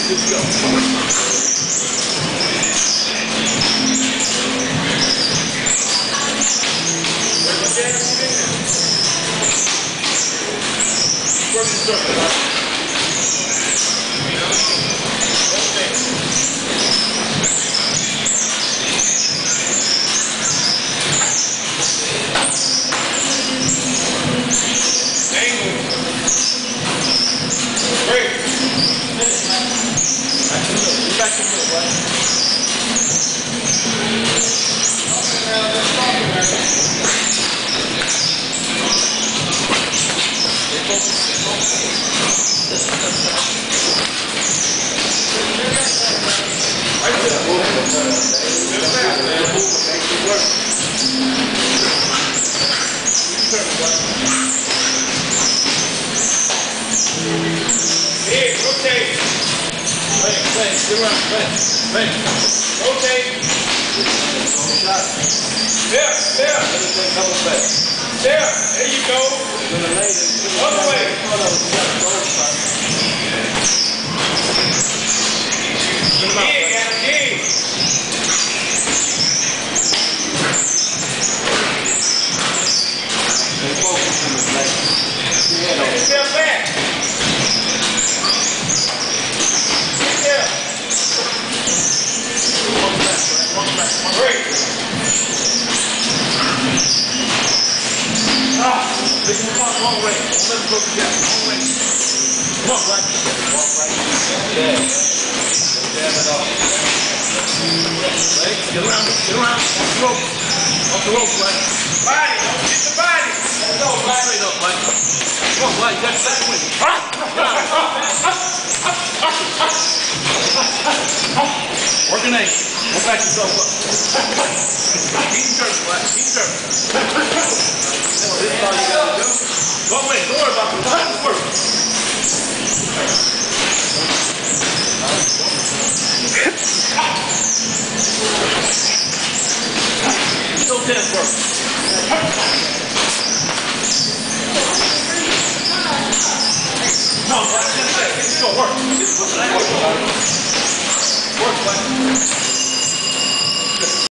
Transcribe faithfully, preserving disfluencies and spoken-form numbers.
Let's go. Work the circle, right? Hey, rotate. Wait, wait, get around, wait, wait. Rotate. There, there. There, there you go. Other way. Yeah, got it, yeah. Step back. Yeah. Great. Ah, this is one wrong way. Let's go together. Wrong way. Walk right. Walk right. Yeah. Jab it off. Right. Get around. Get around. Off the rope. Off the rope, right. Body. Don't get the body. Let's go, right. Straight up, right. Come on, right. That's that way. Work an ankle. Go back yourself up. Keep turning, right. Keep turning. This is all you gotta do. Don't wait. Don't worry about the time. Work. Still tense work. No, right. Let's go. Work. Work, right.